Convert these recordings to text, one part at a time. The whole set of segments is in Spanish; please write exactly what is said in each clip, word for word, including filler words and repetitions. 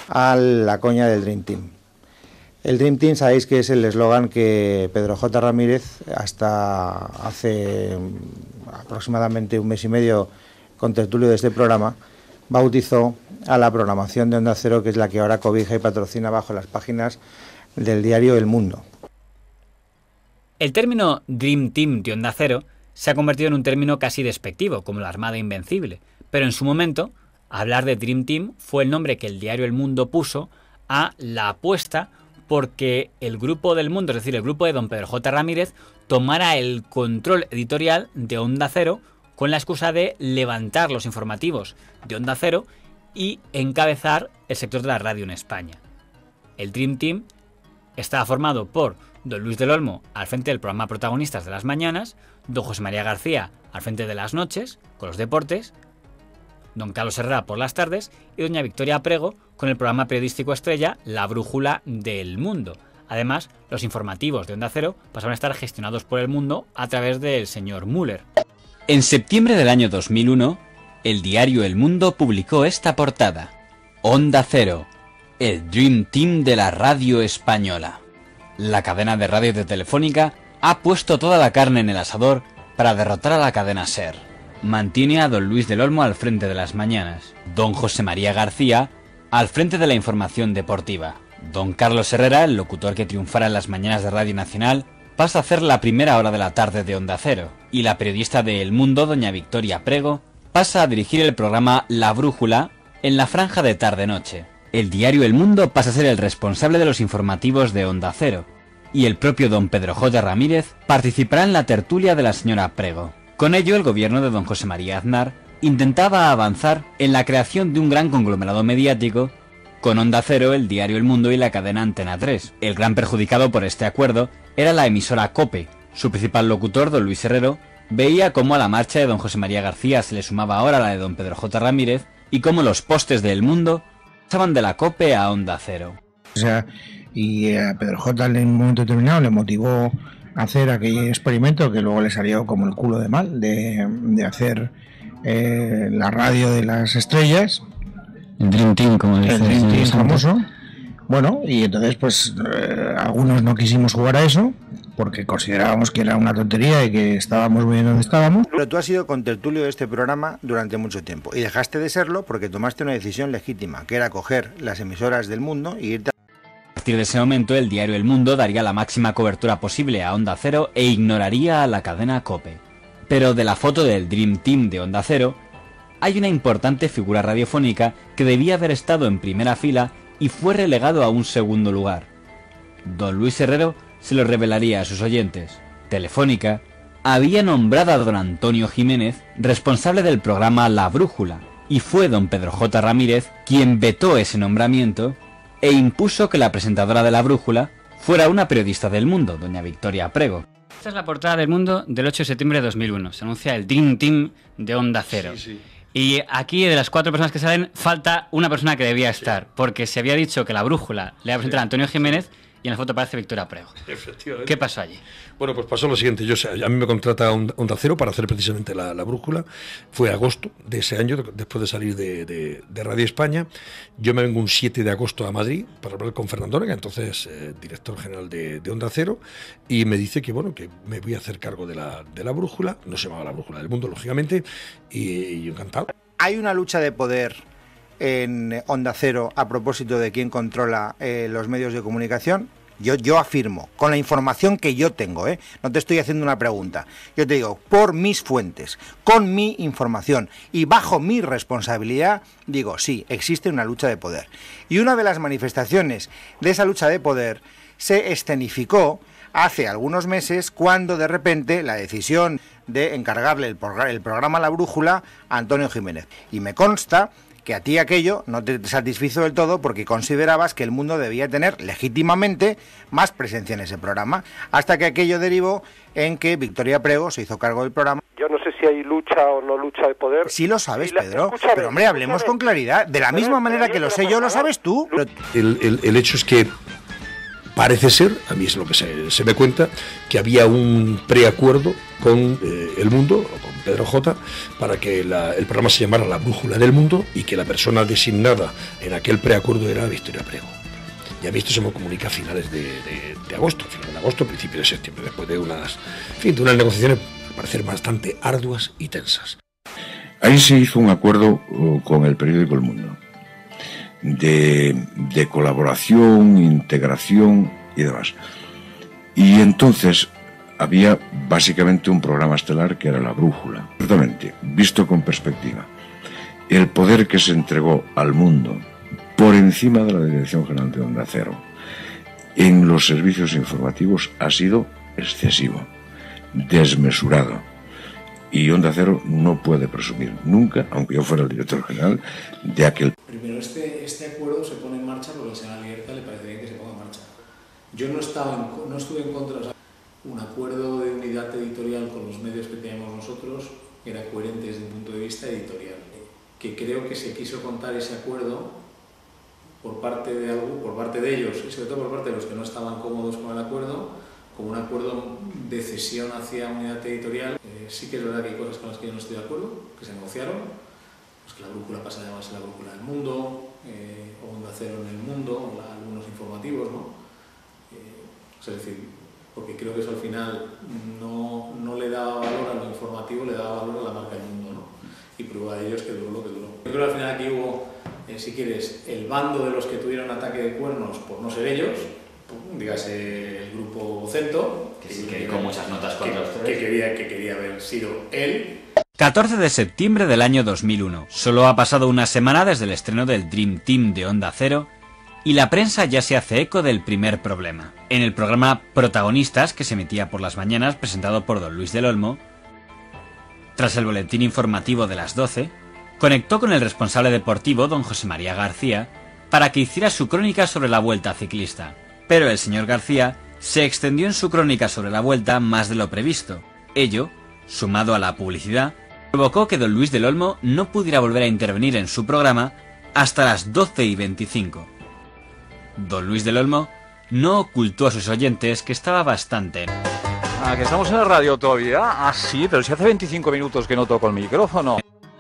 a la coña del Dream Team. El Dream Team, sabéis que es el eslogan que Pedro J. Ramírez, hasta hace aproximadamente un mes y medio, con tertulio de este programa, bautizó a la programación de Onda Cero, que es la que ahora cobija y patrocina bajo las páginas del diario El Mundo. El término Dream Team de Onda Cero se ha convertido en un término casi despectivo, como la Armada Invencible, pero en su momento, hablar de Dream Team fue el nombre que el diario El Mundo puso a la apuesta porque el grupo del Mundo, es decir, el grupo de don Pedro J. Ramírez, tomara el control editorial de Onda Cero con la excusa de levantar los informativos de Onda Cero y encabezar el sector de la radio en España. El Dream Team estaba formado por don Luis del Olmo al frente del programa Protagonistas de las mañanas, don José María García al frente de las noches, con los deportes, don Carlos Herrera por las tardes y doña Victoria Prego con el programa periodístico estrella La Brújula del Mundo. Además, los informativos de Onda Cero pasaron a estar gestionados por El Mundo a través del señor Müller. En septiembre del año dos mil uno, el diario El Mundo publicó esta portada: Onda Cero, el Dream Team de la radio española. La cadena de radio de Telefónica ha puesto toda la carne en el asador para derrotar a la cadena SER. Mantiene a don Luis del Olmo al frente de las mañanas, don José María García al frente de la información deportiva. Don Carlos Herrera, el locutor que triunfara en las mañanas de Radio Nacional, pasa a hacer la primera hora de la tarde de Onda Cero, y la periodista de El Mundo, doña Victoria Prego, pasa a dirigir el programa La Brújula en la franja de tarde-noche. El diario El Mundo pasa a ser el responsable de los informativos de Onda Cero, y el propio don Pedro J. Ramírez participará en la tertulia de la señora Prego. Con ello, el gobierno de don José María Aznar intentaba avanzar en la creación de un gran conglomerado mediático con Onda Cero, el diario El Mundo y la cadena Antena tres. El gran perjudicado por este acuerdo era la emisora COPE. Su principal locutor, don Luis Herrero, veía cómo a la marcha de don José María García se le sumaba ahora la de don Pedro J. Ramírez y cómo los postes de El Mundo pasaban de la COPE a Onda Cero. O sea, y a Pedro J. en un momento determinado le motivó a hacer aquel experimento que luego le salió como el culo de mal, de, de hacer eh, la radio de las estrellas. El Dream Team, como dice el Dream Team famoso. Bueno, y entonces pues eh, algunos no quisimos jugar a eso porque considerábamos que era una tontería y que estábamos muy bien donde estábamos. Pero tú has sido contertulio de este programa durante mucho tiempo y dejaste de serlo porque tomaste una decisión legítima, que era coger las emisoras del Mundo y irte a... A partir de ese momento, el diario El Mundo daría la máxima cobertura posible a Onda Cero e ignoraría a la cadena COPE. Pero de la foto del Dream Team de Onda Cero hay una importante figura radiofónica que debía haber estado en primera fila y fue relegado a un segundo lugar. Don Luis Herrero se lo revelaría a sus oyentes. Telefónica había nombrado a don Antonio Jiménez responsable del programa La Brújula, y fue don Pedro J. Ramírez quien vetó ese nombramiento e impuso que la presentadora de La Brújula fuera una periodista del Mundo, doña Victoria Prego. Esta es la portada del Mundo del ocho de septiembre de dos mil uno. Se anuncia el Dream Team de Onda Cero. Sí, sí. Y aquí, de las cuatro personas que salen, falta una persona que debía estar, porque se había dicho que La Brújula le iba a presentar a Antonio Jiménez y en la foto aparece Victoria Prego. Efectivamente. ¿Qué pasó allí? Bueno, pues pasó lo siguiente. Yo, a mí me contrata Onda Cero para hacer precisamente la, la Brújula. Fue agosto de ese año, después de salir de, de, de Radio España. Yo me vengo un siete de agosto a Madrid para hablar con Fernando Onega, entonces eh, director general de, de Onda Cero, y me dice que bueno que me voy a hacer cargo de la, de la Brújula. No se llamaba La Brújula del Mundo, lógicamente, y, y encantado. Hay una lucha de poder en Onda Cero a propósito de quién controla eh, los medios de comunicación. Yo, yo afirmo, con la información que yo tengo, ¿eh? No te estoy haciendo una pregunta, yo te digo, por mis fuentes, con mi información y bajo mi responsabilidad, digo, sí, existe una lucha de poder. Y una de las manifestaciones de esa lucha de poder se escenificó hace algunos meses cuando de repente la decisión de encargarle el, progr- el programa La Brújula a Antonio Jiménez. Y me consta que a ti aquello no te satisfizo del todo porque considerabas que El Mundo debía tener legítimamente más presencia en ese programa, hasta que aquello derivó en que Victoria Prego se hizo cargo del programa. Yo no sé si hay lucha o no lucha de poder. Sí lo sabes, sí, la, Pedro, escúchame, pero hombre, hablemos escúchame. con claridad. De la Pero, misma manera que lo sé yo, lo sabes tú. Pero... El, el, el hecho es que parece ser, a mí es lo que se, se me cuenta, que había un preacuerdo con eh, El Mundo, o con Pedro J, para que la, el programa se llamara La Brújula del Mundo y que la persona designada en aquel preacuerdo era Victoria Prego. Y a mí esto se me comunica a finales de, de, de agosto, finales de agosto, principios de septiembre, después de unas, en fin, de unas negociaciones, al parecer, bastante arduas y tensas. Ahí se hizo un acuerdo con el periódico El Mundo de, de colaboración, integración y demás. Y entonces había básicamente un programa estelar que era La Brújula. Ciertamente, visto con perspectiva, el poder que se entregó al mundo por encima de la Dirección General de Onda Cero en los servicios informativos ha sido excesivo, desmesurado. Y Onda Cero no puede presumir nunca, aunque yo fuera el director general, de aquel... Primero, este, este acuerdo se pone en marcha porque al señor Alierta le parece bien que se ponga en marcha. Yo no, estaba en, no estuve en contra, o sea, un acuerdo de unidad editorial con los medios que teníamos nosotros era coherente desde un punto de vista editorial. Que creo que se quiso contar ese acuerdo por parte de, algo, por parte de ellos, y sobre todo por parte de los que no estaban cómodos con el acuerdo, como un acuerdo de cesión hacia unidad editorial. Eh, sí que es verdad que hay cosas con las que yo no estoy de acuerdo, que se negociaron, pues que la brújula pasa a llamarse la brújula del mundo, eh, o Onda Cero en el mundo, la, algunos informativos, ¿no? Eh, es decir, porque creo que eso al final no, no le daba valor a lo informativo, le daba valor a la marca del mundo, ¿no? Y prueba de ello es que duró lo que duró. Yo creo que al final aquí hubo, eh, si quieres, el bando de los que tuvieron ataque de cuernos por no ser ellos, dígase el grupo Vocento, que sí, que con muchas notas contra que, ustedes, que quería, que quería haber sido él. catorce de septiembre del año dos mil uno. Solo ha pasado una semana desde el estreno del Dream Team de Onda Cero y la prensa ya se hace eco del primer problema. En el programa Protagonistas, que se emitía por las mañanas, presentado por don Luis del Olmo, tras el boletín informativo de las doce, conectó con el responsable deportivo, don José María García, para que hiciera su crónica sobre la Vuelta Ciclista. Pero el señor García se extendió en su crónica sobre la Vuelta más de lo previsto. Ello, sumado a la publicidad, provocó que don Luis del Olmo no pudiera volver a intervenir en su programa hasta las doce y veinticinco. Don Luis del Olmo no ocultó a sus oyentes que estaba bastante... Ah, que estamos en la radio todavía. Ah, sí, pero si hace veinticinco minutos que no toco el micrófono.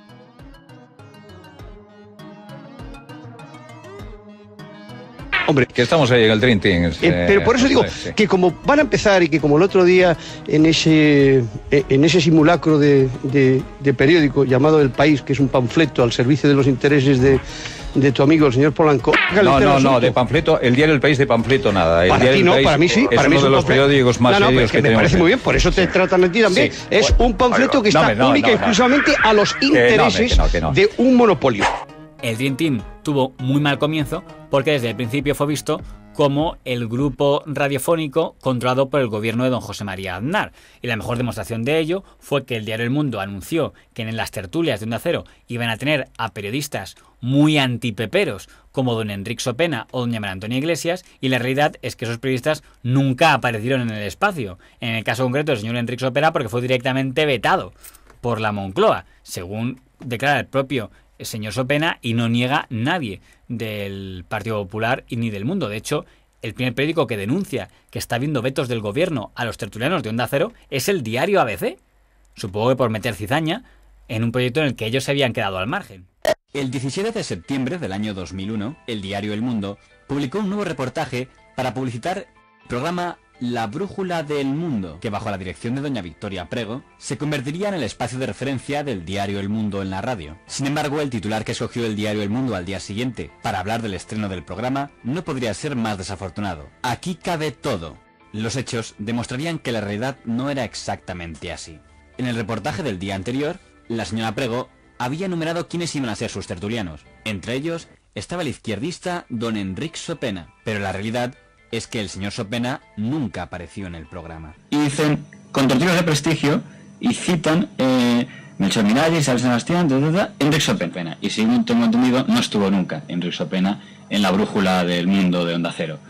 Hombre, que estamos ahí en el Dream Team. Eh, eh, pero por eso digo sí. que como van a empezar y que como el otro día en ese en ese simulacro de, de, de periódico llamado El País, que es un panfleto al servicio de los intereses de, de tu amigo el señor Polanco. No, no, no, de panfleto, el diario El País de panfleto nada. El para diario ti no, País para mí sí. Es para uno mí es de un los panfleto. periódicos más no, no, serios que, que me tenemos. parece muy bien, por eso te tratan a ti también. Sí. Es un panfleto que está no, no, única y no, no, exclusivamente no. a los intereses eh, no, que no, que no. de un monopolio. El Dream Team tuvo muy mal comienzo porque desde el principio fue visto como el grupo radiofónico controlado por el gobierno de don José María Aznar. Y la mejor demostración de ello fue que el diario El Mundo anunció que en las tertulias de Onda Cero iban a tener a periodistas muy antipeperos como don Enrique Sopena o doña María Antonia Iglesias, y la realidad es que esos periodistas nunca aparecieron en el espacio. En el caso concreto del señor Enrique Sopena porque fue directamente vetado por la Moncloa, según declara el propio el señor Sopena, y no niega nadie del Partido Popular y ni del Mundo. De hecho, el primer periódico que denuncia que está habiendo vetos del gobierno a los tertulianos de Onda Cero es el diario A B C. Supongo que por meter cizaña en un proyecto en el que ellos se habían quedado al margen. El diecisiete de septiembre del año dos mil uno, el diario El Mundo publicó un nuevo reportaje para publicitar el programa La Brújula del Mundo, que bajo la dirección de doña Victoria Prego se convertiría en el espacio de referencia del diario El Mundo en la radio. Sin embargo, el titular que escogió el diario El Mundo al día siguiente para hablar del estreno del programa no podría ser más desafortunado. Aquí cabe todo. Los hechos demostrarían que la realidad no era exactamente así. En el reportaje del día anterior, la señora Prego había enumerado quiénes iban a ser sus tertulianos. Entre ellos estaba el izquierdista don Enrique Sopena, pero la realidad es que el señor Sopena nunca apareció en el programa. Y dicen, con tertulios de prestigio, y citan eh, Melchor Miralles, Isabel Sebastián, Enrique Sopena. Y si no tengo entendido, no estuvo nunca Enrique Sopena en la Brújula del Mundo de Onda Cero.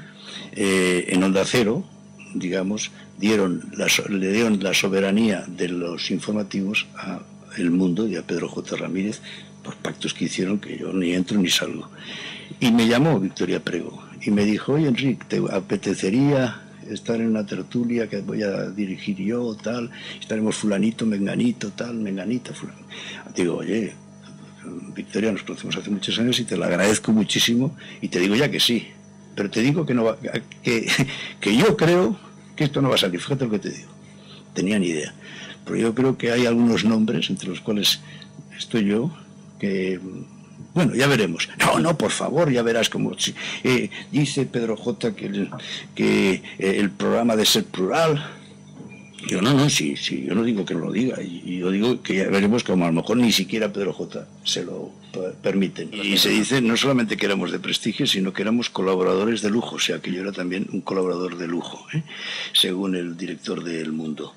Eh, en Onda Cero, digamos, dieron la, le dieron la soberanía de los informativos a El Mundo y a Pedro J. Ramírez por pactos que hicieron que yo ni entro ni salgo. Y me llamó Victoria Prego y me dijo, oye Enrique, ¿te apetecería estar en una tertulia que voy a dirigir yo, tal, estaremos fulanito, menganito, tal, menganita, fulanito. Digo, oye, Victoria, nos conocemos hace muchos años y te lo agradezco muchísimo y te digo ya que sí, pero te digo que, no va, que, que yo creo que esto no va a salir, fíjate lo que te digo, tenía ni idea, pero yo creo que hay algunos nombres, entre los cuales estoy yo, que... Bueno, ya veremos. No, no, por favor, ya verás como... Eh, dice Pedro J. que el, que eh, el programa de ser plural... Yo no, no, sí, sí, yo no digo que no lo diga. Y yo digo que ya veremos como a lo mejor ni siquiera Pedro J. se lo permiten. Y se dice no solamente que éramos de prestigio, sino que éramos colaboradores de lujo. O sea, que yo era también un colaborador de lujo, ¿eh? Según el director de El Mundo.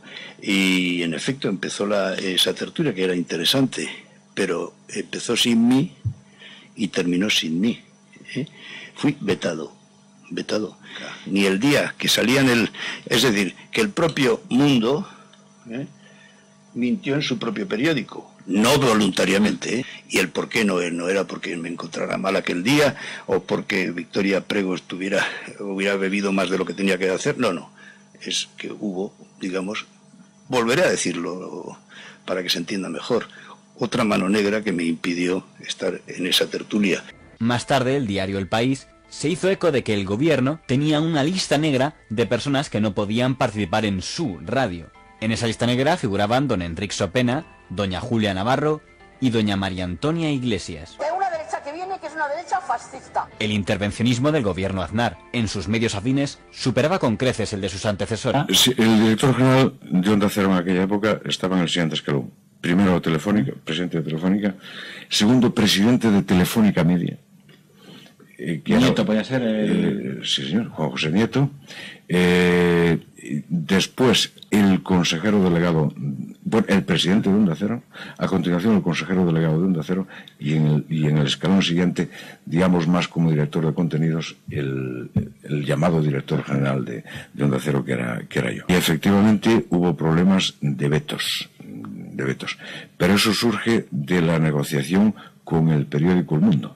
Y en efecto empezó la, esa tertulia, que era interesante, pero empezó sin mí y terminó sin mí, ¿eh? Fui vetado, vetado. Ni el día que salía en el... Es decir, que el propio Mundo, ¿eh?, mintió en su propio periódico, no voluntariamente, ¿eh? Y el por qué no, no era porque me encontrara mal aquel día o porque Victoria Prego estuviera, hubiera bebido más de lo que tenía que hacer, no, no. Es que hubo, digamos, volveré a decirlo para que se entienda mejor, otra mano negra que me impidió estar en esa tertulia. Más tarde, el diario El País se hizo eco de que el gobierno tenía una lista negra de personas que no podían participar en su radio. En esa lista negra figuraban don Enrique Sopena, doña Julia Navarro y doña María Antonia Iglesias. Hay una derecha que viene que es una derecha fascista. El intervencionismo del gobierno Aznar en sus medios afines superaba con creces el de sus antecesoras. Sí, el director general de Onda Cero en aquella época estaba en el siguiente escalón. Primero Telefónica, presidente de Telefónica. Segundo, presidente de Telefónica Media. Eh, que Nieto era, podía ser... El... Eh, sí, señor, Juan José Nieto. Eh, después, el consejero delegado, bueno, el presidente de Onda Cero. A continuación, el consejero delegado de Onda Cero. Y en el, y en el escalón siguiente, digamos más como director de contenidos, el, el llamado director general de, de Onda Cero, que era, que era yo. Y efectivamente hubo problemas de vetos. de vetos. Pero eso surge de la negociación con el periódico El Mundo.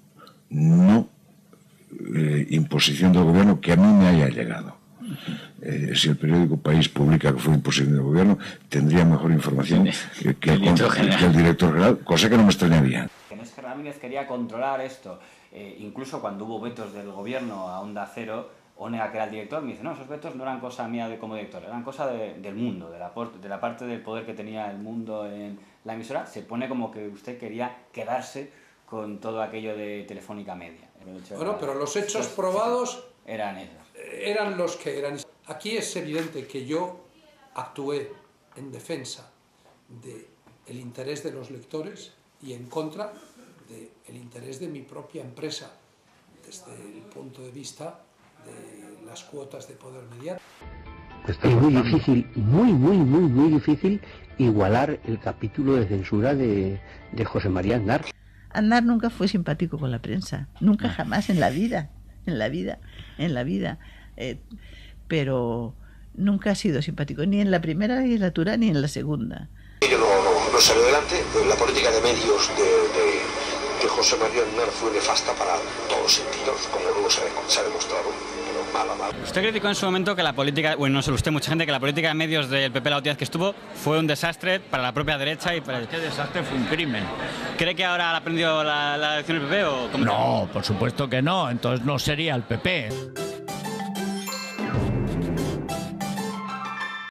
No eh, imposición del gobierno que a mí me haya llegado. Eh, si el periódico País publica que fue imposición del gobierno, tendría mejor información que, que, el, director que el director general, cosa que no me extrañaría. Es que Ramírez quería controlar esto. Eh, incluso cuando hubo vetos del gobierno a Onda Cero, Onega, que era el director, me dice, no, esos vetos no eran cosa mía de, como director, eran cosa de, del Mundo, de la, de la parte del poder que tenía El Mundo en la emisora. Se pone como que usted quería quedarse con todo aquello de Telefónica Media. Bueno, pero los hechos probados eran esos. Eran los que eran. Aquí es evidente que yo actué en defensa del interés de los lectores y en contra del interés de mi propia empresa, desde el punto de vista de las cuotas de poder mediático. Es muy difícil, muy, muy, muy, muy difícil igualar el capítulo de censura de, de José María Aznar. Aznar nunca fue simpático con la prensa, nunca jamás en la vida, en la vida, en la vida. Eh, pero nunca ha sido simpático, ni en la primera legislatura ni en la segunda. Ello no, no, no salió adelante, la política de medios de, de, de José María Aznar fue nefasta para todos los sentidos, como luego se, se ha demostrado. Mala, mala. Usted criticó en su momento que la política, bueno, no solo usted, mucha gente, que la política de medios del P P la última vez que estuvo fue un desastre para la propia derecha y para... Este desastre fue un crimen. ¿Cree que ahora ha aprendido la, la elección del P P o cómo? No, por supuesto que no, entonces no sería el P P.